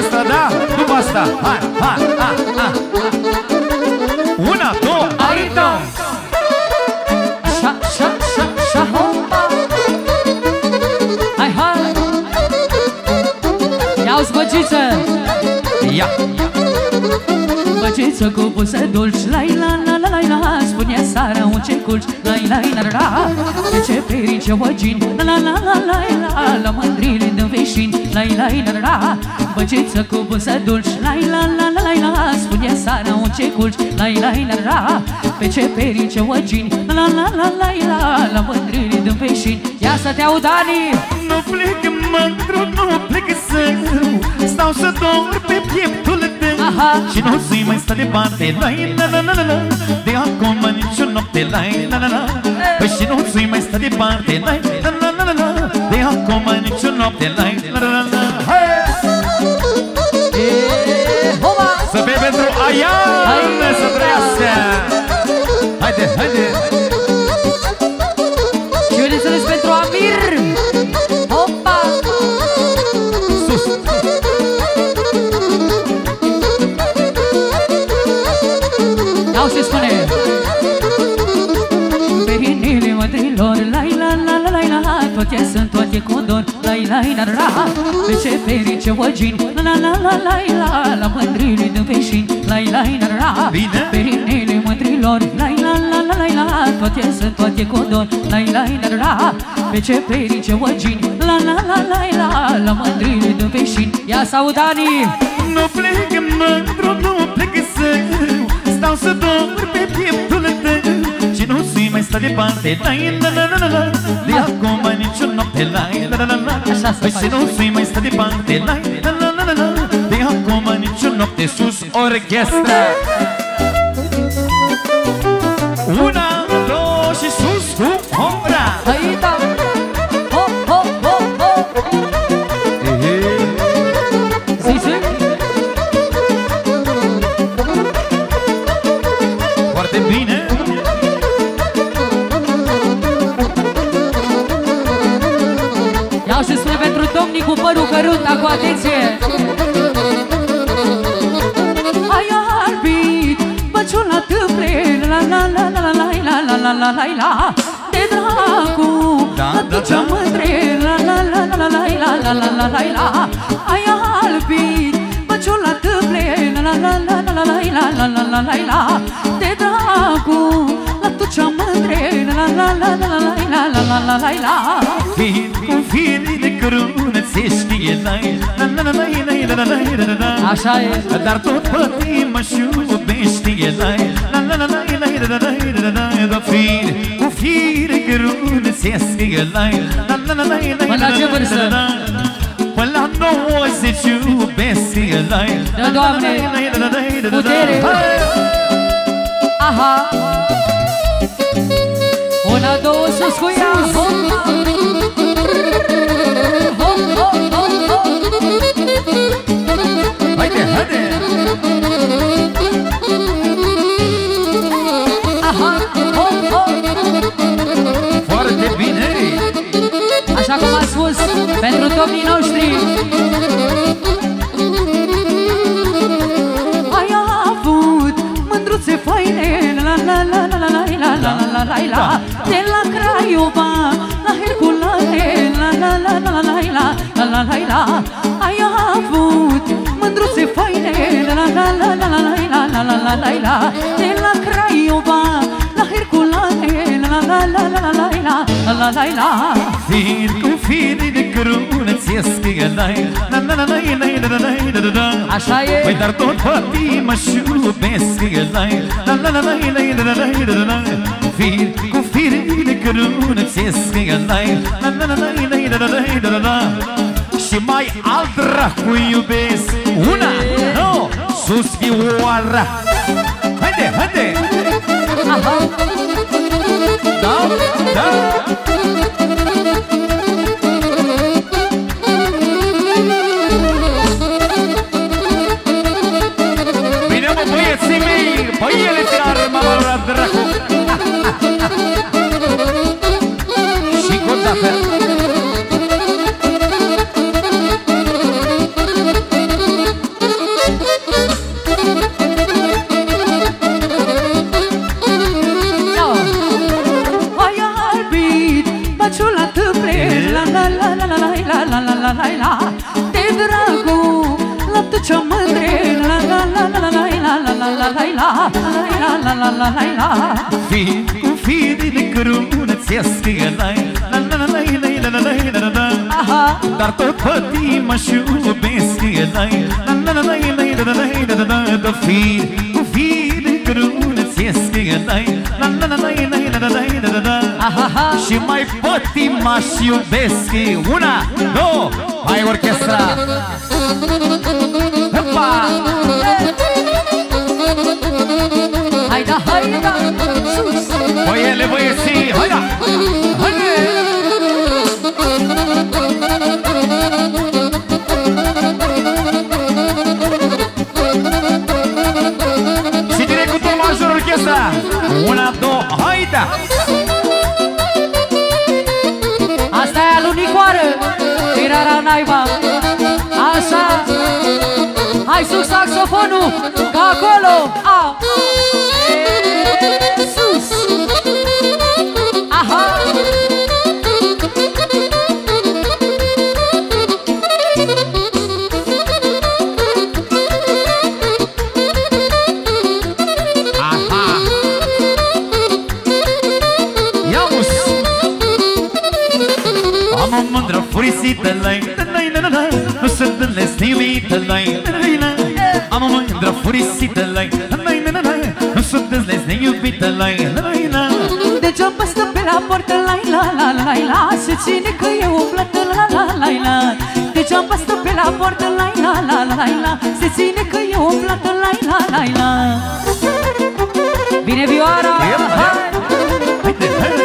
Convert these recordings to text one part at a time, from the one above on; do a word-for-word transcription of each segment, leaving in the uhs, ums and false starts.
orchestra, da? După asta, hai, hai, hai, hai. Una, două, arită. Așa, așa, așa, așa, hopa. Hai, hai. Ia-uzi băgiță. Ia. Băgiță cu buze dulci, la la la la la la. Spune Sara un ce culci, la la la la. De ce perice ogini, la la la la la la. La mândrile din veșini, la la la la. Băgiță cu buze dulci, la la la la la la. Spune Sara un ce culci, la la la la. Pe ce perice ogini, la la la la la la. La mândrile din veșini. Ia să te aud, Ani! Nu plec mândru, nu plec său. Stau să dor pe pieptul tău. Și nu zi mai stă departe, la la la la la. De acum nici o noapte, la la la la. Păi și nu zi mai stă departe, la la la la la. De acum nici o noapte, la la la la. Să fie pentru Aiane, să trăiască. Haide, haide. Și vedeți pentru Amir. Hopa! Sus. Iau se spune. Perinile mătrilor, la la la la la la. Toate sunt toate cu dor, la la la la. Pe ce perice ogini, la la la la la la. La mândrile din veșini, la la la la. Perinile mătrilor, la la la la la la. Toate sunt toate cu dor, la la la la. Pe ce perice ogini, la la la la la. La mândrile din veșini. Ia să aud, Ani! Nu plec mândru, nu plec său. Stau să dor pe pieptul tău. Și nu zi mai stă departe, la la la la la. De acum nici o noapte, la la la la. Păi și nu zi mai stă departe, la la la la la. De acum nici o noapte, sus orchestra. Una, două și sus cu ombra. Hai, da! Ho, ho, ho, ho! Zi, zi! Foarte bine. Iau și spune pentru domnii cu părul cărunt, cu atenție! Ai albit, băciula tâmple, la la la la la la la la la la la. De dracu, atunci mândre, la la la la la la la la la la la. Ai albit, băciula tâmple, la la la la la la la la la la la la. De dracu, atunci mândre, la la la la la la la la la la la. Fir cu fir de cărună ți știe, la la la la la la la la. Așa e. Dar tot pătimă-și iubește, la la la la la la la la la. Fir cu fir de cărună ți scrie, la la la la la la. Până la ce vârstă? Până la nouăzeci iubesc, la da, Doamne, putere. Aha. Una, două, sus cu ea. Haide, haide. Aha, hop, hop. Foarte bine. Așa cum am spus, pentru domnii noștri. Ai avut mândruțe faine, la la la la la la la la la la la. De la Craiova, la Herculane, la la la la la la la la la la. Ai avut mândruțe faine, la la la la la la la la la la la. De la Craiova, la Herculane, la la la la la la la la la la. Fir cu fir de cărună ți scrie, la la la la la la la la. Așa e. Păi dar tot pătimă-și iubesc, la la la la la la la la. Fir cu fir de cărună ți scrie, la la la la la la la la. Și mai alt dracu iubesc. Una, două, sus vioara. Haide, haide. Aha. Da, da. Bine, mă, băieții mei, pe ele te armă, mă, dracu. Și condafel. la la la. De dragul la tu ce mândre, la la la la la la la la la la la la la la la la. Fii cu fii de cărună ți-escă la la la la la la la la la. Dar tot pătima și iubesc la la la la la la la la la. Da fii cu fii de cărună ți-escă la la la la la la la la la. Și mai pătima și iubesc. Una, două, hai orchestra. Hopa! Hai da, hai da, sus! Băiele, băieții, hai da! Haide! Și direct cu tot major orchestra! Una, două, hai da! Asta e alunicoară, tirara naiba. Așa. Hai sus saxofonul, ca acolo. A. E, sus. Aha. Aha. Ia-mus. Am o mândră furisită, lai, lai, lai, lai, nu sunt înlesniuită, lai, lai, lai. Am o mândră furisită, lai, lai, lai, lai, nu sunt înlesniuită, lai, lai, lai. Degeaba stă pe la portă, lai, la, la, la, la. Se ține că e umblată, la, la, la, la. Degeaba stă pe la portă, lai, la, la, la, la. Se ține că e umblată, lai, la, la, la. Vine vioara, hai! Haide, haide!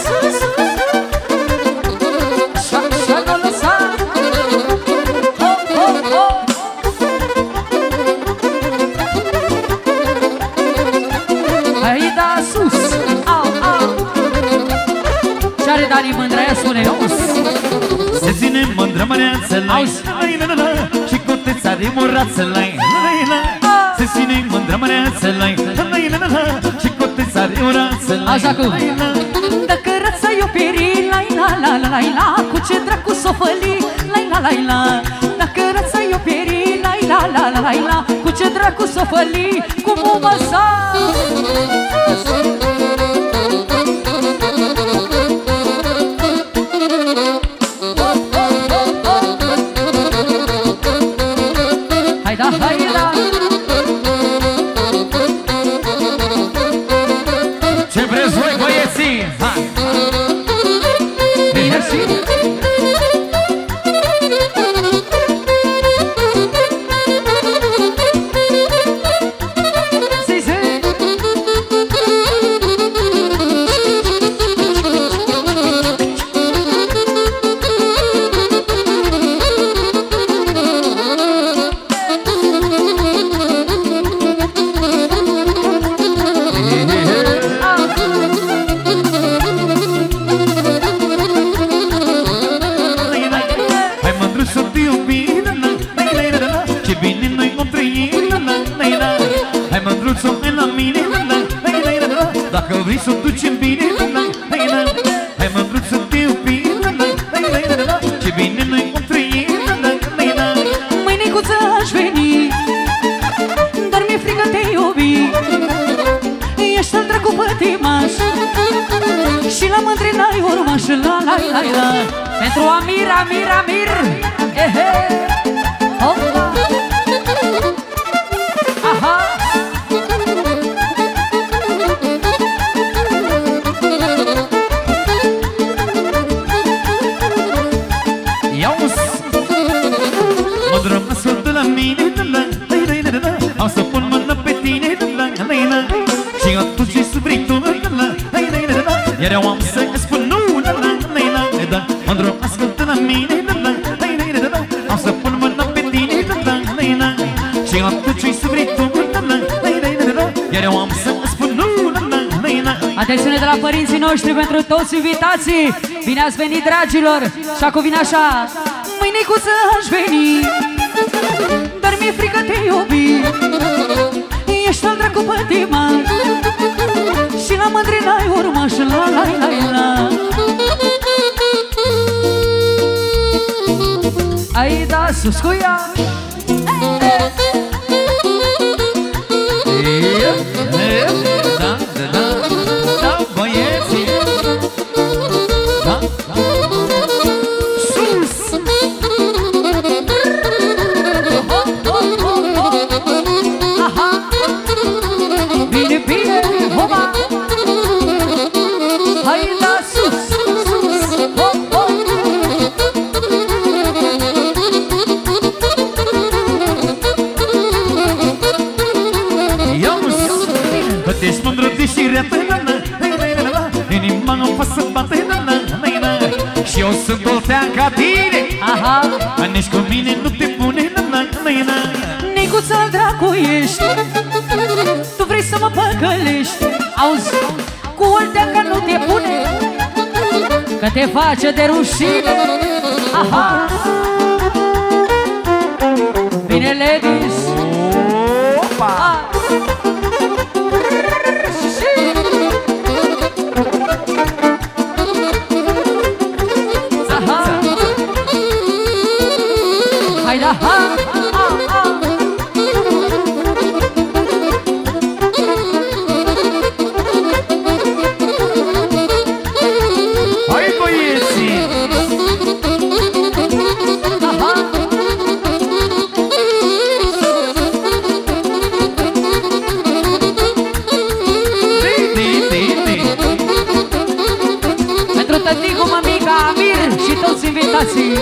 Ce-are Dani Mândrea, spune Aus. Se ține mândră măreață, lai, lai, lai, lai, și coteța de murață, lai, lai, lai. Se ține mândră măreață, lai, lai, lai, lai, și coteța de murață, lai. Așa cum? Dacă răța i-o peri, lai, la, la, la, la, la. Cu ce dracu s-o făli, lai, la, la, la. Dacă răța i-o peri, lai, la, la, la, la, la. Cu ce dracu s-o făli, cum o măsa. Hai da, hai da. Ce vreți voi, băieții? Hai! Mersi. Si, si. Dacă vrei să o ducem bine, hai mândruț să te iubim, ce bine noi vom trăi. Mâinicuță aș veni, dar mi-e frică te iubi. Ești al dracu pătimaș și la mândri n-ai urmaș. La la la la. Pentru Amir, Amir, Amir. Ehe. Hopa. Aha. Mândră mă ascultă la mine, am să pun mână pe tine, și atunci să vrei tu, iar eu am să spun nu. Mândră mă ascultă la mine, am să pun mână pe tine, și atunci să vrei tu, iar eu am să spun nu. Atențiune de la părinții noștri pentru toți invitații. Bine ați venit, dragilor. Și acum vine așa. Mâinicuță aș veni, dar mi-e frică te iubi. Ești al dracu pătimaș și la mândri n-ai urmaș. La la la la. sus cu ea. Da, da, da, da, băieții. Da, da. Sus! Aha! Bine, bine, hopa! Hai la sus, sus, hop, hop! Ești mândră și reată, inima-mi pasă bate, și eu sunt oltean ca tine. Aha! Nici cu mine nu te pune, Nicuța dracu ești, tu vrei să mă păcălești. Auzi, cu olteanca nu te pune, că te face de rușine. Aha! Bine, ladies! Opa! Hai da, ha, ha, ha. Hai băieții! Aha. Pentru tăticu, mămica, Amir și toți invitații.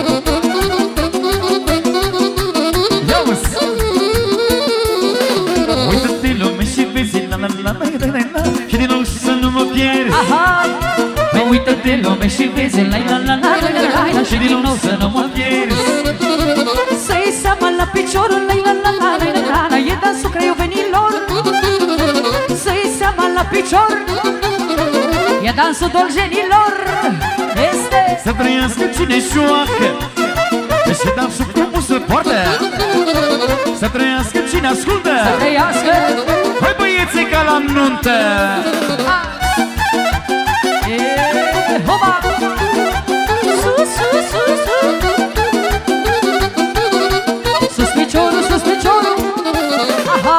Uită-te lume și vezi la la la la la la și din nou să nu mă pierzi. Aha! Uită-te lume și vezi la la la la la la și din nou să nu mă pierzi. Să-i seama la piciorul la la la la la la la, e dansul craiovenilor. Să-i seama la picior, e dansul dolgenilor. Este să trăiască cine joacă și dansul frumos îl poartă. Să trăiască cine ascultă. să trăiască. Hai băieții ca la nuntă. E, hopa! Sus, sus, sus, sus. Sus piciorul, sus piciorul. Aha!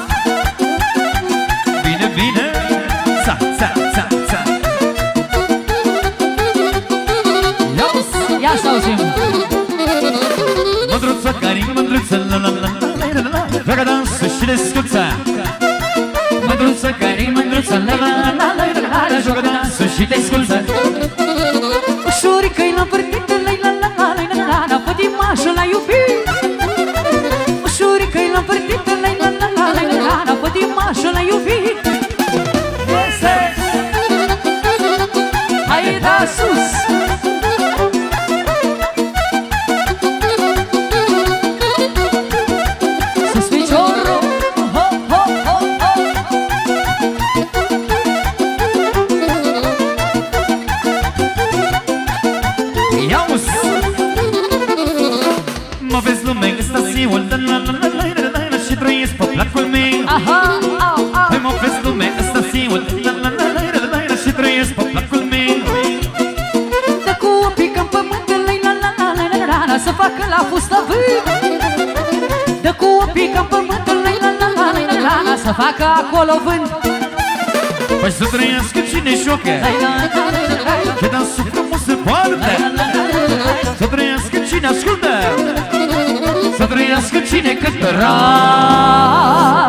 Bine, bine. Ța, ța, ța, ța. Ia să auzim. Mândruța, cari, mândruță, la la la la la la, joacă dansul și desculța. Mândruța, cari, mândruță, la la la la la la, joacă dansul și desculța. Ușurică-i l-am părtit, la la la la la la la, pătimașul l-a iubit. Ușurică-i l-am părtit, la la la la la la la, pătimașul l-a iubit. Hai da sus! Sus piciorul, ho, ho, ho, ho. Ia-uzi! Mă vezi lume, extasiul, la la la la la la la, și trăiesc pe placul meu. Aha, au, au. Hai mă vezi lume, extasiul, la la la la la la, și trăiesc pe placul meu. Dă cu o pică în pământ, la la la la la la la, să facă la fustă vânt. Dă cu o pică în pământ, la la la la la la la, să facă acolo vânt. Păi să trăiască cine joacă și dansul frumos se poartă. Să trăiască cine ascultă. Să trăiască cine cântă.